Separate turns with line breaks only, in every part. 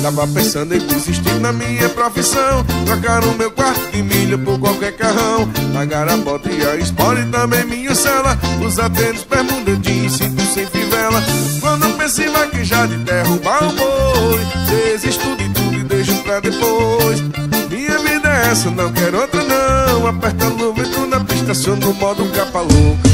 Tava pensando em desistir na minha profissão, trocar o meu quarto de milha por qualquer carrão, pagar a bota e a espora e também minha cela, usar tênis, bermuda, jeans, cinto sem fivela. Quando penso em vaquejar de derrubar o boi, desisto de tudo e deixo pra depois. Minha vida é essa, não quero outra não. Aperta a luva, entro na pista, aciono no modo capa louca.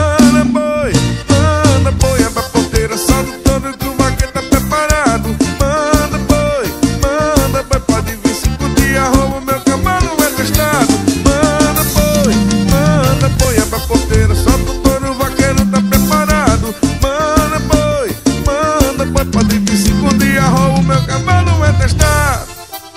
Manda boi, é pra porteira, solta todo que o vaqueiro tá preparado. Manda boi, pode vir 5 dias, roubo meu cavalo é testado. Manda boi, é pra porteira, solta todo o vaqueiro tá preparado. Manda boi, pode vir 5 dias, roubo meu cavalo é testado.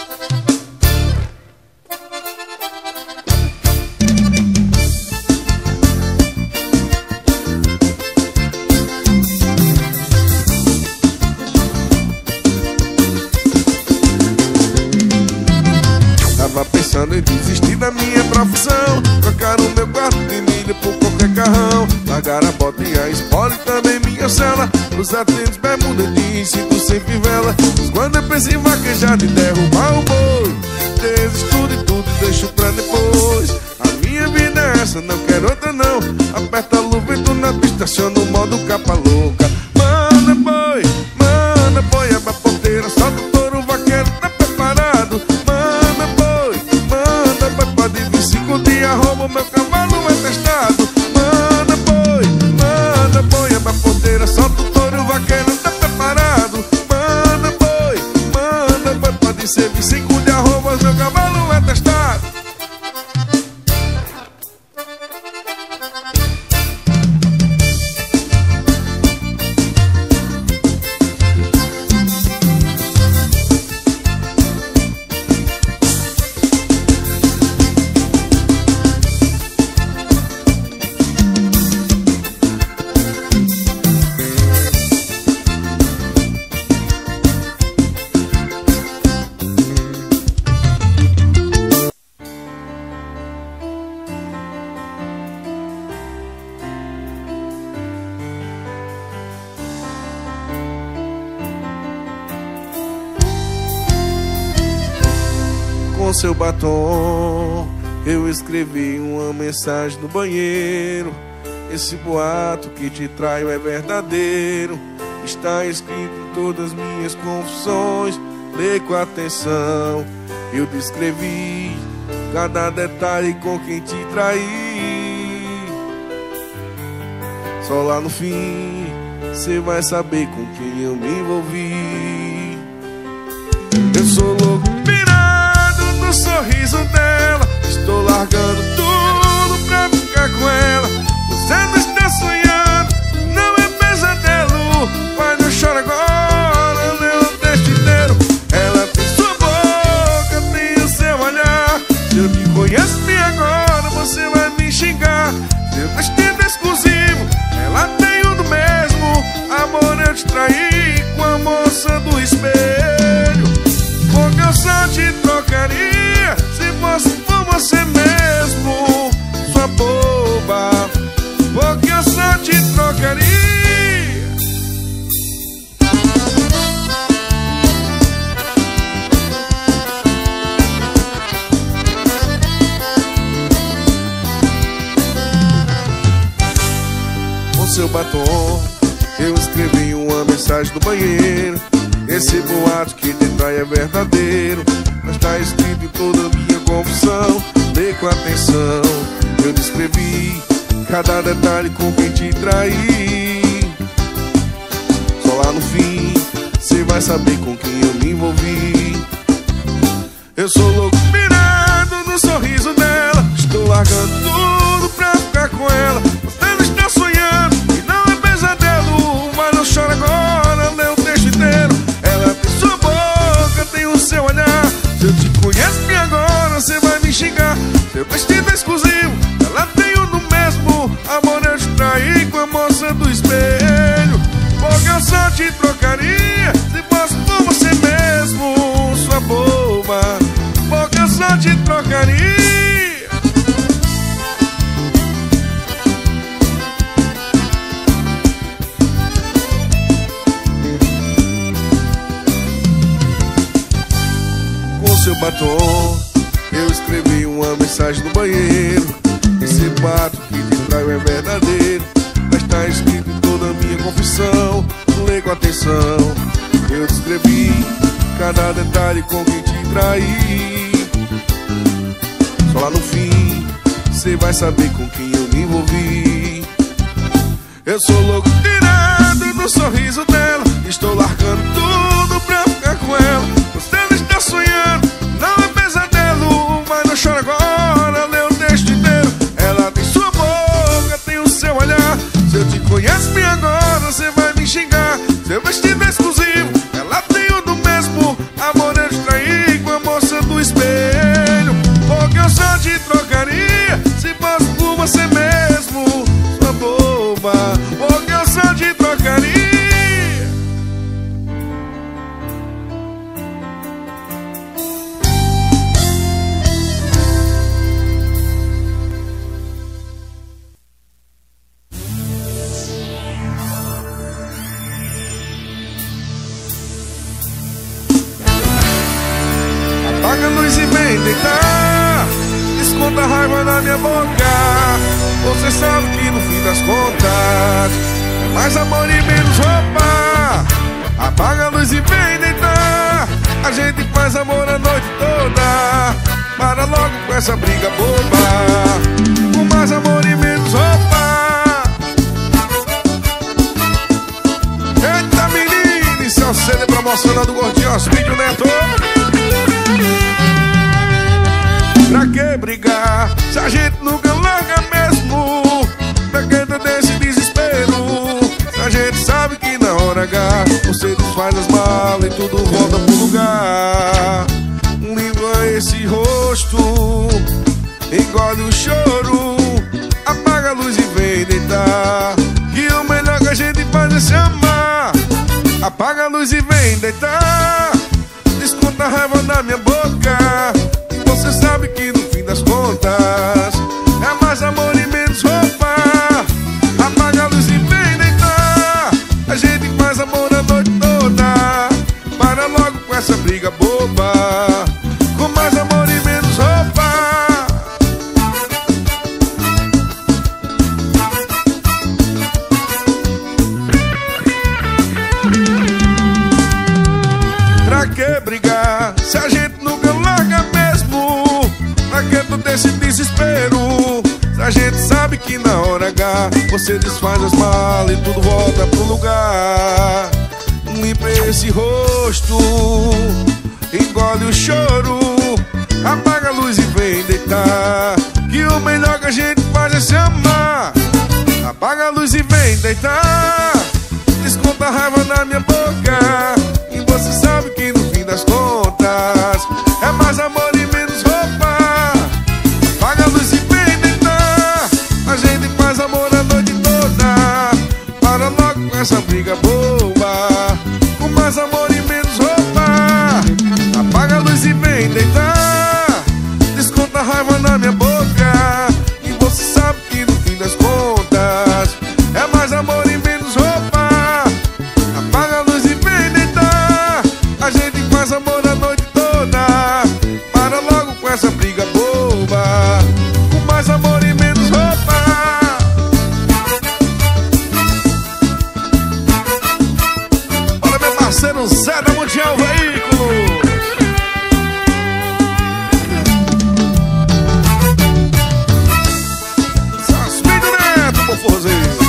Tava pensando em desistir da minha profissão, trocar o meu quarto de milha por qualquer carrão, pagar a bota e a espora e também minha cela, usar tênis, bermuda, jeans, cinto sem fivela. Mas quando eu penso em vaquejar de derrubar o boi, desisto de tudo e deixo pra depois. A minha vida é essa, não quero outra não. Aperta a luva, entro na pista, aciono o modo capa louca. Manda boi, é pra porteira, solta todo o vaqueiro tá preparado. Pode vir 5 dias, roubo meu cavalo é testado. Manda boi, é pra porteira, solta o touro, o vaqueiro tá preparado. Manda boi, pode ser vir 5 dias, roubo meu cavalo é testado. Com seu batom eu escrevi uma mensagem no banheiro. Esse boato que te traio é verdadeiro. Está escrito em todas as minhas confissões. Lê com atenção. Eu descrevi cada detalhe com quem te traí. Só lá no fim cê vai saber com quem eu me envolvi. Eu sou louco pirado no sorriso dela. Estou largando tudo pra ficar com ela. Você não está sonhando, não é pesadelo. Mas não chora agora, não deixa inteiro. Ela tem sua boca, tem o seu olhar. Se eu te conheço bem agora, você vai me xingar. Seu vestido exclusivo, ela tem um do mesmo. Amor, eu te traí com a moça do espelho. Porque eu só te trocaria se fosse por você mesmo, sua boba. Porque eu só te trocaria. Com seu batom eu escrevi uma mensagem no banheiro. Esse boato que te trai é verdadeiro. Mas tá escrito em toda a minha confissão. Lê com atenção. Eu descrevi cada detalhe com quem te traí. Só lá no fim cê vai saber com quem eu me envolvi. Eu sou louco pirado no sorriso dela. Estou largando tudo pra ficar com ela. Você não está sonhando e não é pesadelo. Mas não chora agora, lê o texto inteiro. Ela tem sua boca, tem o seu olhar. Se eu te conheço bem agora, você vai me xingar. Seu vestido é exclusivo, ela tem um do mesmo. Amor, eu te traí com a moça do espelho. Porque eu só te trocaria se fosse por você mesmo, sua boba. Porque eu só te trocaria. batom. Eu escrevi uma mensagem no banheiro. Esse bato que te traio é verdadeiro, mas tá escrito em toda a minha confissão. Lê com atenção. Eu descrevi cada detalhe com quem te traí. Só lá no fim cê vai saber com quem eu me envolvi. Eu sou louco tirado do sorriso dela. Estou largando tudo pra ficar com ela. Você não está sonhando, não é pesadelo. Mas não chora agora, lê o texto inteiro. Ela tem sua boca, tem o seu olhar. Se eu te conheço bem agora, você vai me xingar. Seu vestido é exclusivo, ela tem o do mesmo. Amor, eu te traí com a moça do espelho. Porque eu só te trocaria se fosse por você mesmo, sua boba. Porque eu só te trocaria. Apaga a luz e vem deitar. Desconta a raiva na minha boca. Você sabe que no fim das contas é mais amor e menos roupa. Apaga a luz e vem deitar. A gente faz amor a noite toda. Para logo com essa briga boba. Com mais amor e menos roupa. Eita menina, isso é o CD promocional do Gordinho Hospício Neto. Pra que brigar se a gente nunca larga mesmo? Pra que ter esse desespero? Se a gente sabe que na hora H você desfaz as malas e tudo volta pro lugar. Limpa esse rosto, engole o choro. Apaga a luz e vem deitar. Que o melhor que a gente faz é se amar. Apaga a luz e vem deitar. Desconta a raiva na minha boca. Você sabe que no fim das contas é mais amor e menos roupa. Apaga a luz e vem deitar. A gente faz amor a noite toda. Para logo com essa briga boba. Com mais amor e menos roupa. Pra que brigar se a gente nunca larga mesmo? Pra que todo esse desespero? Se a gente sabe que na hora H você desfaz as malas e tudo volta pro lugar. Limpa esse rosto, engole o choro. Apaga a luz e vem deitar. Que o melhor que a gente faz é se amar. Apaga a luz e vem deitar. Desconta a raiva na minha boca. E você sabe que no fim das contas é mais amor e menos roupa. Apaga a luz e vem deitar. A gente faz amor a noite toda. Para logo com essa briga boba. Com mais amor e menos roupa. Apaga a luz e vem deitar. Desconta a raiva na minha boca. E você sabe que no fim das contas é mais amor e menos roupa. Apaga a luz e vem deitar. A gente faz amor a noite toda. Para logo com essa briga boba. Com mais amor e menos roupa. Olha meu parceiro Zé da Mundial Veículo. Sasmido Neto, por forrozeiro.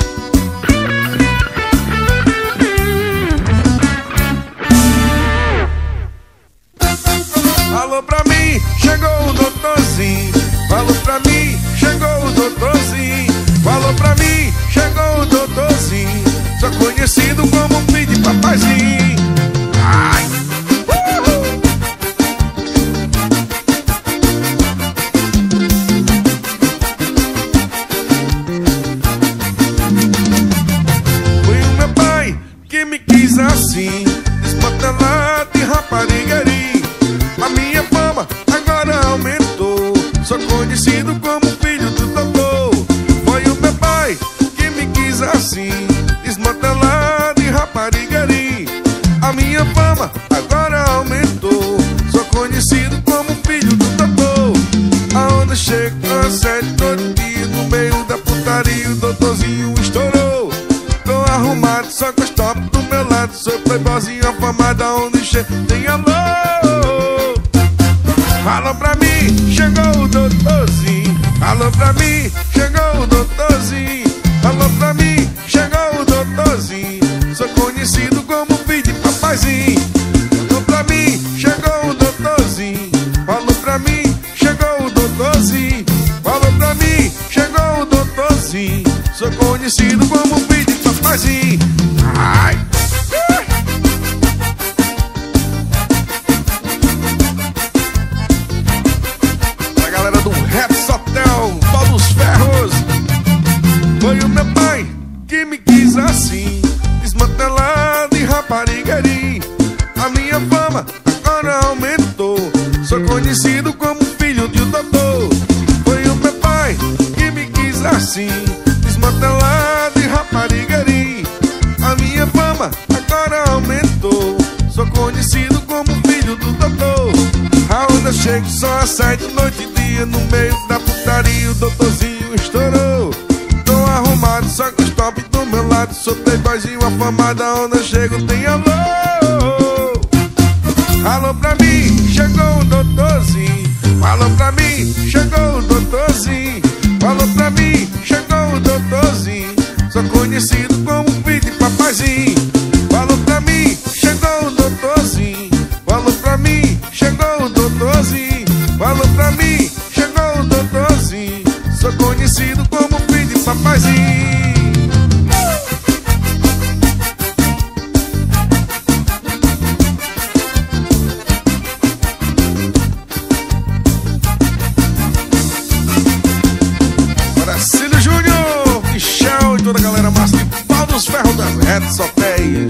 Falou pra mim, chegou o doutorzinho. Falou pra mim, chegou o doutorzinho. Falou pra mim, chegou o doutorzinho. Só conhecido como filho de papaizinho. Ai! Foi o meu pai que me quis assim, desmantelado de raparigueirinho. A minha fama agora aumentou. Sou conhecido como filho do doutor. Foi o meu pai que me quis assim, desmantelado e raparigueirinho. A minha fama agora aumentou. Sou conhecido como filho do doutor. Aonde chega às 7 do dia, no meio da putaria o doutorzinho estourou. Tô arrumado, só com as top do meu lado, sou playboyzinho afamado, aonde chega tem alô. Alô pra mim, chegou o doutorzinho. Alô pra mim, chegou o doutorzinho. Alô pra mim, chegou o doutorzinho. Sou conhecido como filho de papaizinho. Alô pra mim, chegou o doutorzinho. Alô pra mim, chegou o doutorzinho. Alô pra mim, chegou o doutorzinho. Sou conhecido como filho de papaizinho. Ai! A galera do Reps Hotel, Paulo dos Ferros. Foi o meu pai que me quis assim, desmantelado e raparigueirinho. A minha fama agora aumentou, sou conhecido como filho de um doutor. Foi o meu pai que me quis assim, desmantelado e raparigueirinho. A minha fama agora aumentou, sou conhecido como filho do doutor. Aonde eu chego só às 7 noite e dia, no meio da putaria o doutorzinho estourou. Tô arrumado, só com os top do meu lado, sou playboyzinho afamado, aonde eu chego tem alô. Alô pra mim, chegou o doutorzinho. Alô pra mim, chegou o doutorzinho. Alô pra mim, chegou o doutorzinho. Sou conhecido como filho de papaizinho. Alô pra mim, chegou o doutorzinho. Alô pra mim, chegou o doutorzinho. Alô pra mim, chegou o doutorzinho. Sou conhecido como filho de papaizinho. Cílio Júnior, Michel e toda a galera massa de Paulo dos Ferros das Redes Hotéis.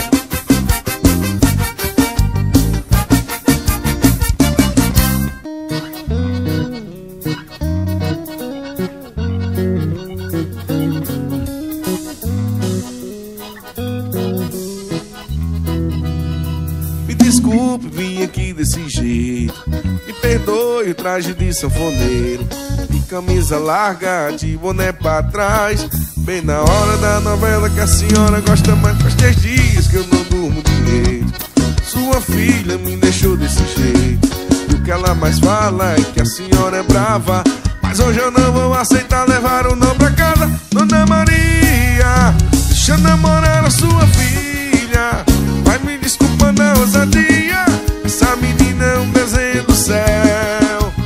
Me desculpe, vim aqui desse jeito. Me perdoe o traje de sanfoneiro, camisa larga, de boné pra trás, bem na hora da novela que a senhora gosta mais. Faz 3 dias que eu não durmo direito. Sua filha me deixou desse jeito, e o que ela mais fala é que a senhora é brava. Mas hoje eu não vou aceitar levar o não pra casa. Dona Maria, deixa eu namorar a sua filha. Vai, me desculpa na ousadia, essa menina é um desenho do céu.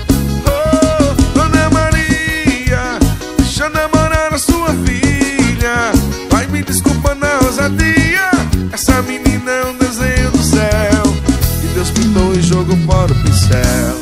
Essa menina é um desenho do céu, que Deus pintou e jogou fora o pincel.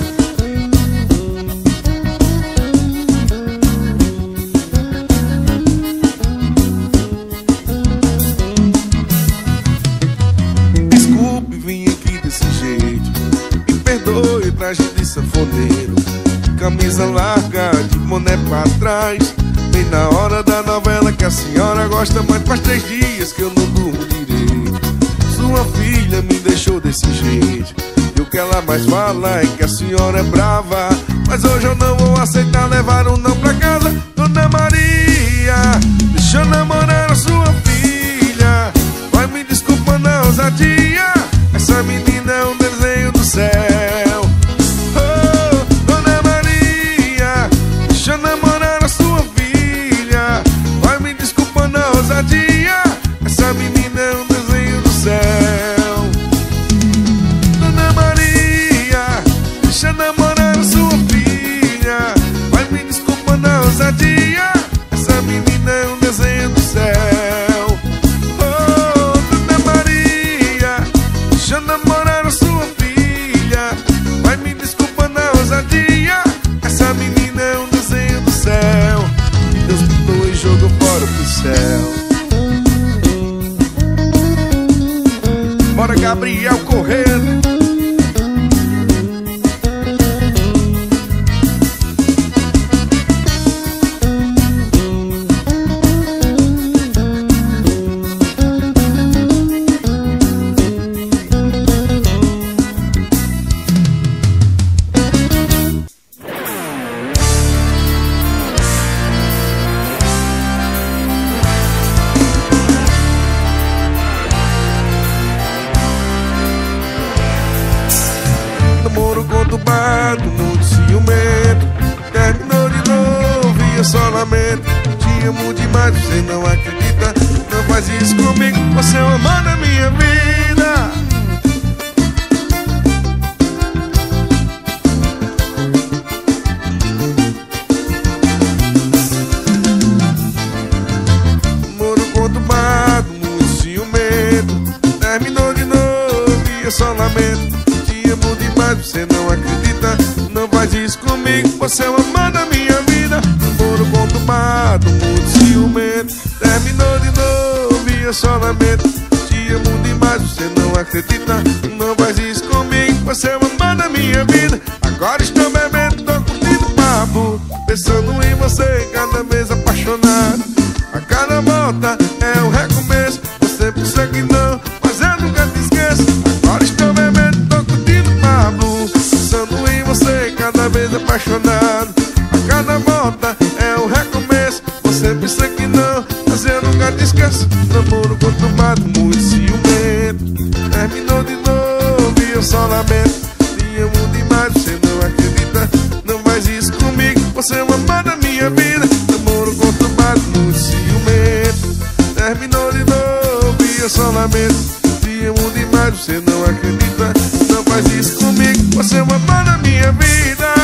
Desculpe, vim aqui desse jeito. Me perdoe, traje de sanfoneiro, camisa larga, de boné pra trás, bem na hora da novela que a senhora gosta mais. Faz 3 dias que eu não durmo direito. Sua filha me deixou desse jeito, e o que ela mais fala é que a senhora é brava. Mas hoje eu não vou aceitar levar um não pra casa. Dona Maria, deixa eu namorar a sua filha. Vai, me desculpa na ousadia, essa menina é um desenho do céu. Oh, Dona Maria, deixa eu namorar a sua filha. Vai, me desculpa na ousadia, essa menina é um desenho do céu. Dona Maria, deixa eu namorar a sua filha. Vai, me desculpa na ousadia, essa menina é um desenho do céu. Oh, Dona Maria, deixa eu namorar a sua filha. Vai, me desculpa na ousadia, essa menina é um desenho do céu, que Deus pintou e jogou fora o pincel. Bora, Gabriel Corrêa. namoro conturbado, muito ciumento. Terminou de novo e eu só lamento. Te amo demais, você não acredita. Não faz isso comigo, você é o amor da minha vida. Namoro conturbado, muito ciumento. Terminou de novo e eu só lamento. Te amo demais, você não acredita. Não faz isso comigo, você é o amor da minha vida. Namoro conturbado, muito ciumento. Terminou de novo e eu só lamento. Te amo demais, você não acredita. Não faz isso comigo, você é o amor da minha vida. Agora estou bebendo, tô curtindo papo, pensando em você, cada vez apaixonado. A cada volta é um recomeço. Você pensa que não, mas eu nunca te esqueço. Agora estou bebendo, tô curtindo papo, pensando em você, cada vez apaixonado. A cada volta é um recomeço. Você pensa que não, mas eu nunca te esqueço. Namoro conturbado, muito ciumento. Terminou de novo e eu só lamento. Te amo demais, você não acredita. Não faz isso comigo, você é o amor da minha vida. Namoro conturbado, muito ciumento. Terminou de novo e eu só lamento. Te amo demais, você não acredita. Não faz isso comigo, você é o amor da minha vida.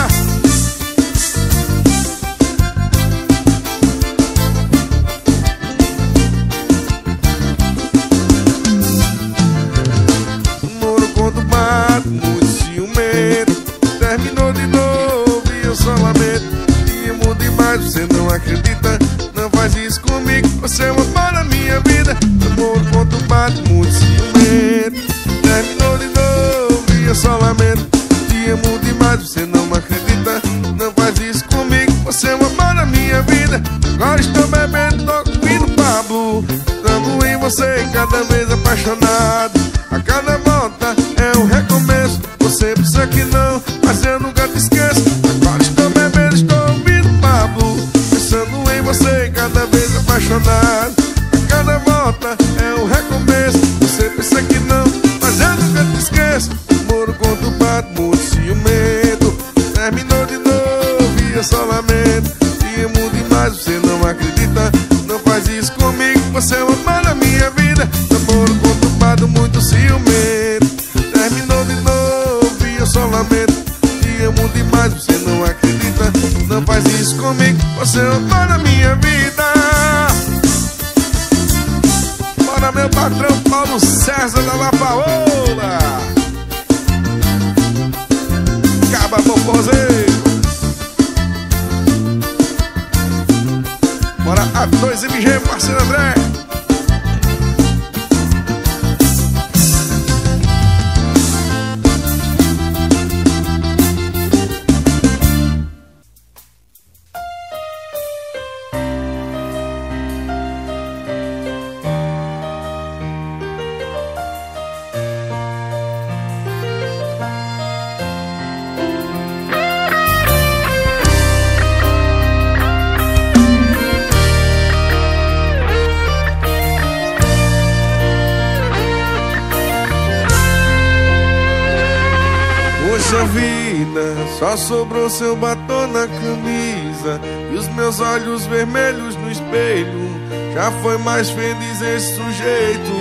Namoro conturbado, muito ciumento. Terminou de novo e eu só lamento. Te amo demais, você não acredita. Não faz isso comigo, você é o amor da minha vida. Namoro conturbado, muito ciumento. Terminou de novo e eu só lamento. Te amo demais, você não acredita. Não faz isso comigo, você é o amor da minha vida. Agora estou bebendo, tô comendo papo, pensando em você, cada vez apaixonado. A cada volta é um recomeço. Você pensa que não, mas eu nunca te esqueço. Agora estou bebendo, estou ouvindo papo, pensando em você, cada vez apaixonado. A cada volta é um recomeço. Você pensa que não, mas eu nunca te esqueço. Namoro conturbado, muito ciumento. Terminou de novo e eu só lamento. Te amo demais, você não acredita. Não faz isso comigo, você é o amor da minha vida. Namoro conturbado, muito ciumento. Terminou de novo e eu só lamento. Te amo demais, você não acredita. Não faz isso comigo, você é o amor da minha vida. Bora, meu patrão Paulo César da Lapaola. Caba Popozeiro. Bora, A2MG, parceiro André. Poxa vida, só sobrou seu batom na camisa e os meus olhos vermelhos no espelho. Já foi mais feliz esse sujeito.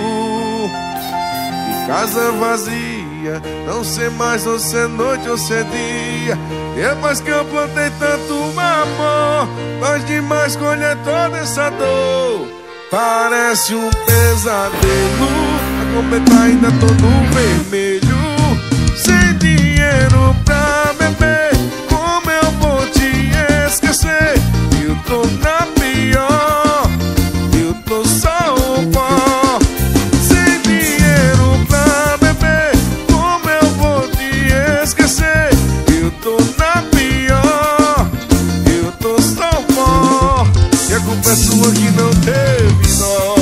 E casa vazia, não sei mais ou se é noite ou se é dia. Depois que eu plantei tanto amor, faz demais colher toda essa dor. Parece um pesadelo, a completar ainda todo vermelho. Sem dinheiro pra beber, como eu vou te esquecer? Eu tô na pior, eu tô só o pó. Sem dinheiro pra beber, como eu vou te esquecer? Eu tô na pior, eu tô só o pó. E a culpa é sua que não teve dó.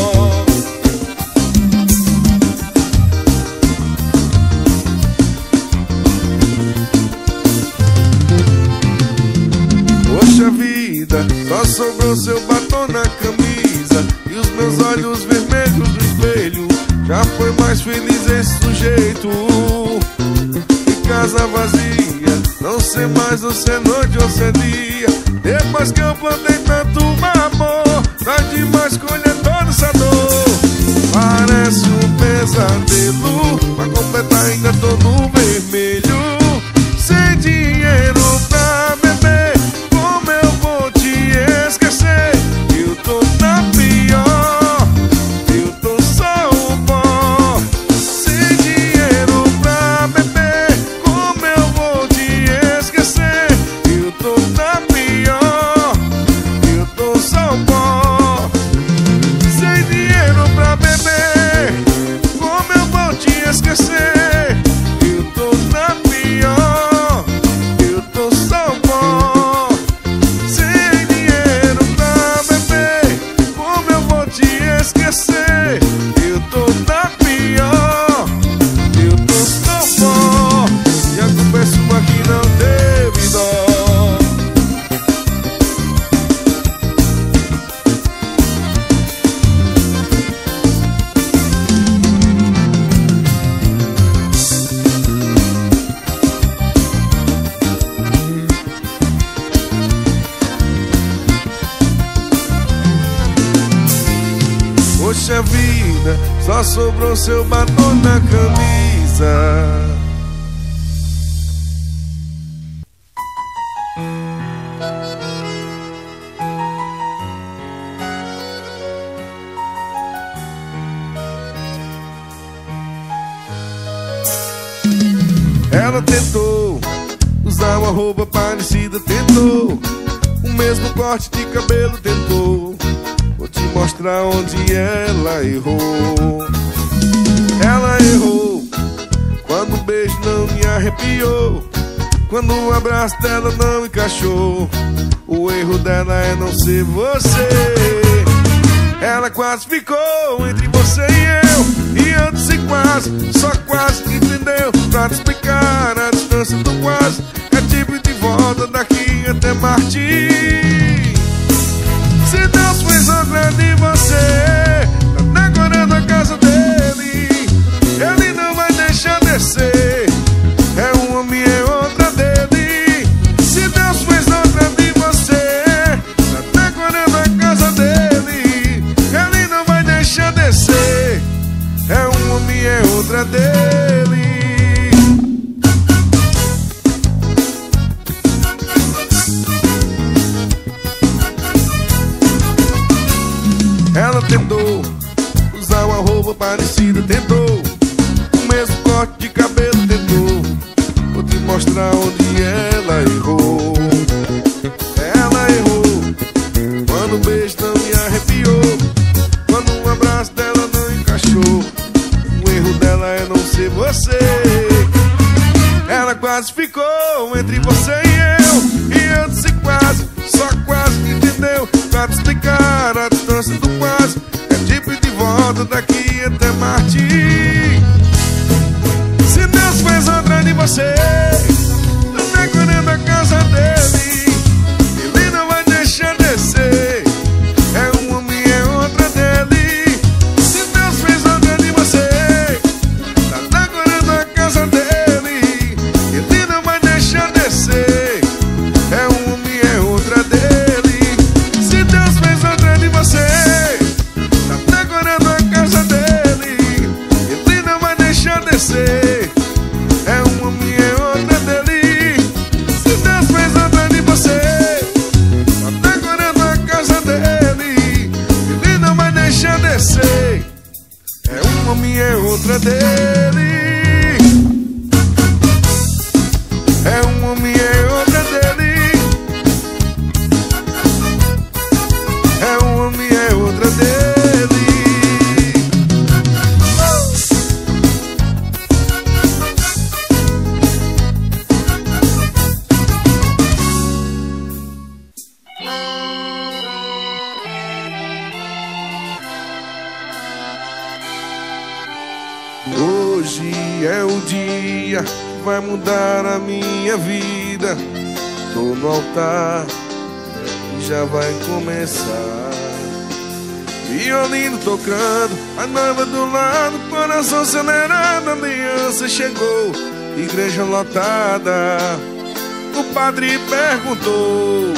Só sobrou seu batom na camisa e os meus olhos vermelhos no espelho. Já foi mais feliz esse sujeito. E casa vazia, não sei mais se é noite ou se é dia. Depois que eu plantei tanto amor, nós demais colher toda essa dor. Parece um pesadelo, pra completar ainda tô no vermelho. Sem dinheiro pra beber, como eu vou te esquecer? Eu tô na pior, eu tô só o pó. Sem dinheiro pra beber, como eu vou te esquecer? Eu tô na pior, eu tô só o pó. Sem dinheiro pra beber, como eu vou te esquecer? Eu tô na pior, eu tô só o pó. Sem dinheiro pra beber, como eu vou te esquecer? Eu tô na pior, eu tô só o pó. E a culpa é sua que não teve dó. Poxa vida, só sobrou seu batom na camisa. Ela tentou usar uma roupa parecida, tentou o mesmo corte de cabelo, tentou. Vou te mostrar onde ela errou. Ela errou quando o beijo não me arrepiou, quando o abraço dela não encaixou. O erro dela é não ser você. Ela quase ficou entre você e eu, e eu disse quase, só quase que entendeu. Pra te explicar a distância do quase, é tipo de volta daqui até Marte. Se Deus fez outra de você, tá decorando a casa dele, ele não vai deixar descer. É um homem, é outra dele. Se Deus fez outra de você, tá decorando a casa dele, ele não vai deixar descer. É um homem, é outra dele. Ela tentou usar uma roupa parecida, tentou o mesmo corte de cabelo, tentou. Vou te mostrar onde ela errou. Ela errou quando o beijo não me arrepiou, quando um abraço dela não encaixou. O erro dela é não ser você. Ela quase ficou entre você e eu disse quase, só quase que entendeu. Pra te explicar a distância do quase, é tipo de volta daqui até Marte. Se Deus fez outra de você, tá decorando a casa dele, ele não vai deixar descer. É um homem, é outra dele. Se Deus fez outra de você, tá decorando a casa dele, ele não vai deixar descer. É um homem, é outra dele. Se Deus fez outra de você, tá decorando a casa dele, ele não vai deixar descer. É um homem, é outra dele. Se Deus fez outra de você, tá decorando a casa dele, ele não vai deixar descer. É um homem, é outra dele. É um homem, é outra dele. É um homem, é outra dele. Hoje é o dia que vai mudar a minha vida. Tô no altar e já vai começar. Violino tocando, a noiva do lado, coração acelerado, a aliança chegou. igreja lotada. O padre perguntou: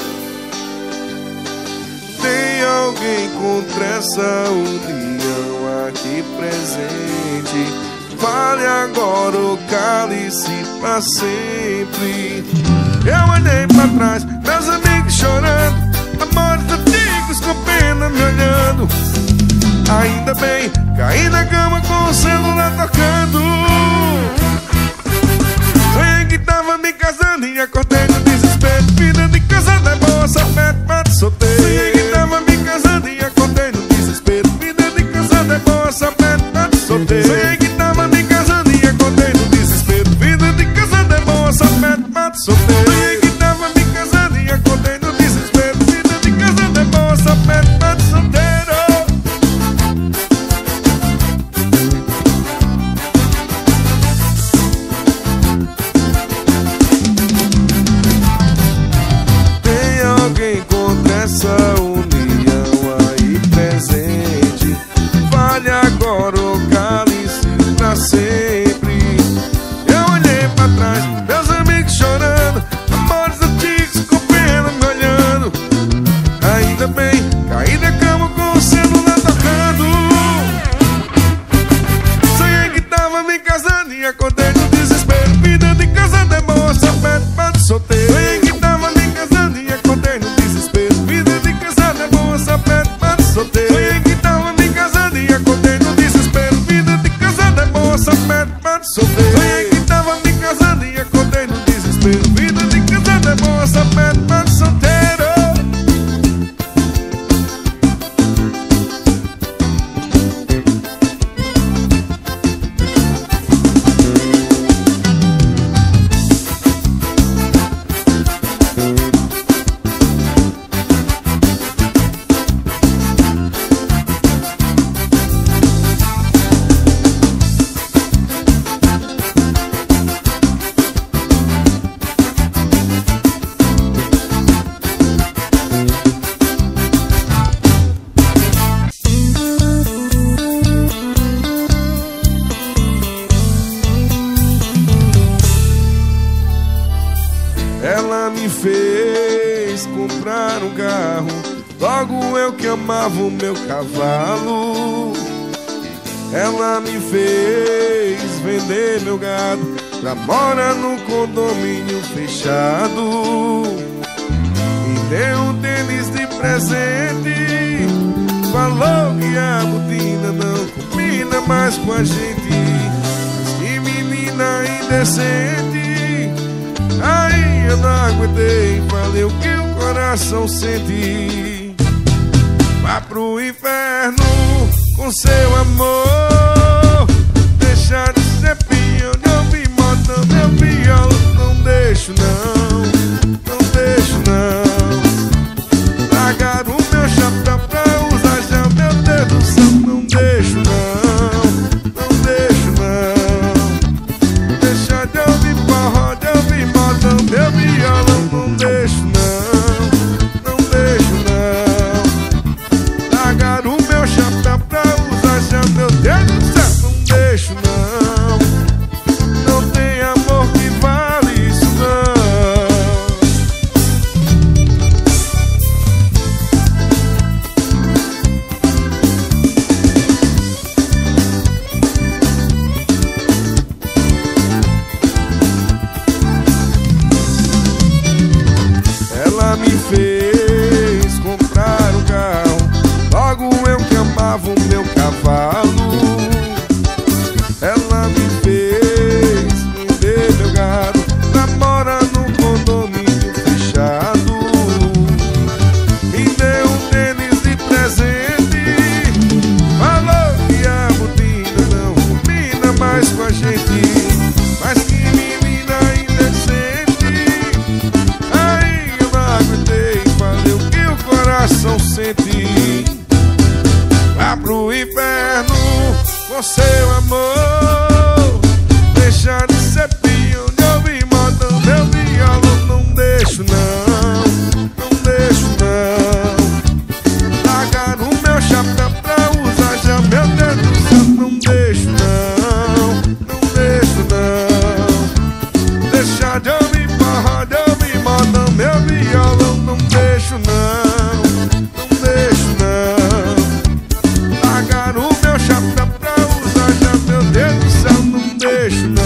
tem alguém contra essa união aqui presente? Fale agora ou cale-se pra sempre. Eu olhei pra trás, meus amigos chorando, amores antigos com pena me olhando. Ainda bem, caí na cama com o celular tocando. Sonhei que tava me casando e acordei no desespero. Vida de casada é boa, só pede solteiro. Sonhei que tava me casando e acordei no desespero. Vida de casada é boa, só pede solteiro. Sonhei que tava me casando e acordei no desespero. Vida de casada é boa, só pede solteiro. Sonhei que tava me casando e acordei no desespero. Vida de casada é boa, só pede solteiro. Essa união aí presente, vale agora ou cale-se pra sempre. Eu olhei pra trás, meus amigos chorando, amores antigos com pena me olhando. Ainda bem, caí na cama com o celular tocando. Sonhei que tava me casando e acordei no desespero. Vida de casada é boa, só pede solteiro. Sonhei que tava me casando e acordei no desespero. Só pede solteiro. Sonhei que tava me casando e acordei no desespero. Vida de casada é boa, só pede solteiro. Sonhei que tava me casando e acordei no desespero. Vida de casada é boa, só pede solteiro. Ela me fez comprar um carro, logo eu que amava o meu cavalo. Ela me fez vender meu gado pra morar no condomínio fechado. Me deu um tênis de presente, falou que a botina não combina mais com a gente. Mas que menina indecente. Aí eu não aguentei, falei o que o coração sente. Vá pro inferno com seu amor, deixa de ser peão, não me mata meu violo. Não deixo não, não deixo não. Largar o meu chapéu pra usar já, meu Deus do céu. Não deixo não, não deixo não. Deixa de ouvir forró, de ouvir modão, meu violão. Não deixo não, não deixo não. Largar o meu chapéu pra usar já, meu Deus do céu. Não deixo não, não tem amor que vale isso não. Ela me fez comprar um carro, logo eu que amava o meu cavalo. Ela me fez vender meu gado pra morar no condomínio fechado. Me deu um tênis de presente, falou que a botina não combina mais com a gente. Mas que menina indecente. Aí eu não aguentei, falei o que o coração sente. Vá pro inferno com seu amor, deixa de ser peão, de ouvir modão, meu violão. Não deixo não, não deixo não. Largar o meu chapéu pra usar já, meu Deus do céu. Não deixo não, não deixo não. Mas eu não deixo não.